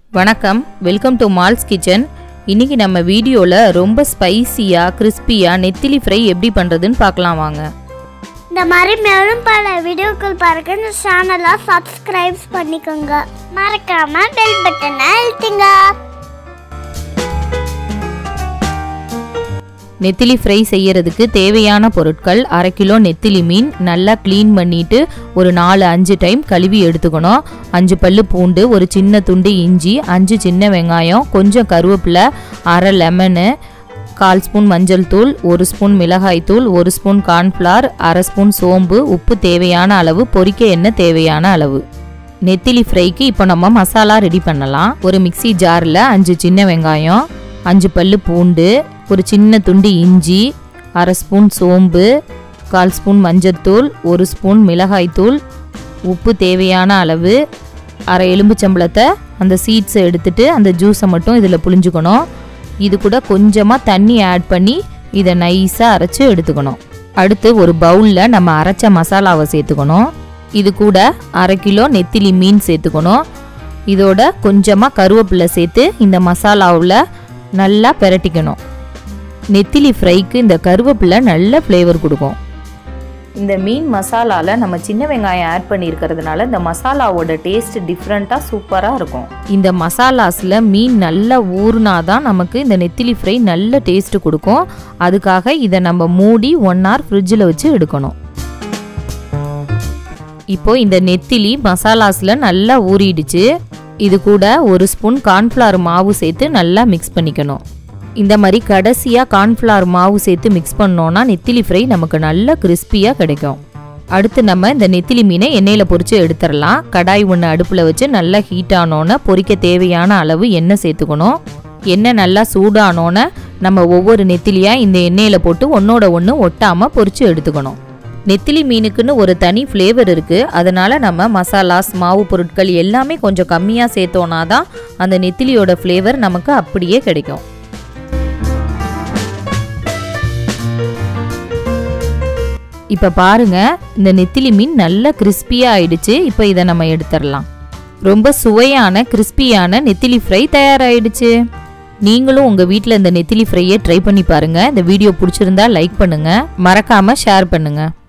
வணக்கம், welcome to malls kitchen. இன்னைக்கு நம்ம வீடியோல ரொம்ப ஸ்பைசியா கிறிஸ்பியா நெத்திலி ஃப்ரை எப்படி பண்றதுன்னு பார்க்கலாம் வாங்க. இந்த மாதிரி மேலும் பல வீடியோக்கள் பாருங்க. இந்த சேனலை சப்ஸ்கிரைப் பண்ணிக்கோங்க. மறக்காம பெல் பட்டனை அழுத்துங்க. நெத்திலி ஃப்ரை செய்யறதுக்கு தேவையான பொருட்கள்: 1/2 கிலோ நெத்திலி மீன் நல்லா க்ளீன் பண்ணிட்டு ஒரு 4-5 டைம் கழுவி எடுத்துக்கணும். 5 பல்லு பூண்டு, ஒரு சின்ன துண்டு இஞ்சி, 5 சின்ன வெங்காயம், கொஞ்சம் கருவேப்பிலை, 1/2 லெமனு, 1/4 ஸ்பூன் மஞ்சள் தூள், 1 ஸ்பூன் மிளகாய் தூள், 1 ஸ்பூன் கார்ன்ஃப்ளவர், 1/2 ஸ்பூன் சோம்பு, உப்பு தேவையான அளவு, பொரிக்க எண்ணெய் தேவையான அளவு. நெத்திலி ஃப்ரைக்கு இப்போ நம்ம மசாலா ரெடி பண்ணலாம். ஒரு மிக்சி ஜாரில் 5 சின்ன வெங்காயம், 5 பல்லு பூண்டு, ஒரு சின்ன துண்டு இஞ்சி, 1/2 ஸ்பூன் சோம்பு, 1/4 ஸ்பூன் மஞ்சத்தூள், 1 ஸ்பூன் மிளகாய்த்தூள், உப்பு தேவையான அளவு, 1/2 எலும்புச்சம்பளத்தை அந்த சீட்ஸை எடுத்துட்டு அந்த ஜூஸை மட்டும் இதில் புழிஞ்சுக்கணும். இது கூட கொஞ்சமாக தண்ணி ஆட் பண்ணி இதை நைஸாக அரைச்சி எடுத்துக்கணும். அடுத்து ஒரு பவுலில் நம்ம அரைச்ச மசாலாவை சேர்த்துக்கணும். இது கூட 1/2 கிலோ நெத்திலி மீன் சேர்த்துக்கணும். இதோட கொஞ்சமாக கருவேப்பிலை சேர்த்து இந்த மசாலாவில் நல்லா பெரட்டிக்கணும். நெத்திலி ஃப்ரைக்கு இந்த கருவேப்பிலை நல்ல ஃப்ளேவர் கொடுக்கும். இந்த மீன் மசாலாவில் நம்ம சின்ன வெங்காயம் ஆட் பண்ணியிருக்கிறதுனால இந்த மசாலாவோட டேஸ்ட் டிஃப்ரெண்ட்டாக சூப்பராக இருக்கும். இந்த மசாலாஸில் மீன் நல்லா ஊறினாதான் நமக்கு இந்த நெத்திலி ஃப்ரை நல்ல டேஸ்ட்டு கொடுக்கும். அதுக்காக இதை நம்ம மூடி 1 hour ஃப்ரிட்ஜில் வச்சு எடுக்கணும். இப்போ இந்த நெத்திலி மசாலாஸில் நல்லா ஊறிடுச்சு. இது கூட 1 ஸ்பூன் கார்ன்ஃப்ளவர் மாவு சேர்த்து நல்லா மிக்ஸ் பண்ணிக்கணும். இந்த மாதிரி கடைசியாக கார்ன்ஃப்ளவர் மாவு சேர்த்து மிக்ஸ் பண்ணோன்னா நெத்திலி ஃப்ரை நமக்கு நல்ல கிறிஸ்பியாக கிடைக்கும். அடுத்து நம்ம இந்த நெத்திலி மீனை எண்ணெயில் பொரித்து எடுத்துடலாம். கடாய் ஒன்று அடுப்பில் வச்சு நல்லா ஹீட் ஆனோன்னே பொரிக்க தேவையான அளவு எண்ணெய் சேர்த்துக்கணும். எண்ணெய் நல்லா சூடானோன்னே நம்ம ஒவ்வொரு நெத்திலியாக இந்த எண்ணெயில் போட்டு ஒன்றோட ஒன்று ஒட்டாமல் பொரித்து எடுத்துக்கணும். நெத்திலி மீனுக்குன்னு ஒரு தனி ஃப்ளேவர் இருக்குது. அதனால் நம்ம மசாலாஸ் மாவு பொருட்கள் எல்லாமே கொஞ்சம் கம்மியாக சேர்த்தோன்னா தான் அந்த நெத்திலியோட ஃப்ளேவர் நமக்கு அப்படியே கிடைக்கும். இப்போ பாருங்க, இந்த நெத்திலி மீன் நல்ல கிறிஸ்பியாக ஆயிடுச்சு. இப்போ இதை நம்ம எடுத்துடலாம். ரொம்ப சுவையான கிறிஸ்பியான நெத்திலி ஃப்ரை தயாராகிடுச்சு. நீங்களும் உங்கள் வீட்டில் இந்த நெத்திலி ஃப்ரையை ட்ரை பண்ணி பாருங்கள். இந்த வீடியோ பிடிச்சிருந்தா லைக் பண்ணுங்கள், மறக்காமல் ஷேர் பண்ணுங்கள்.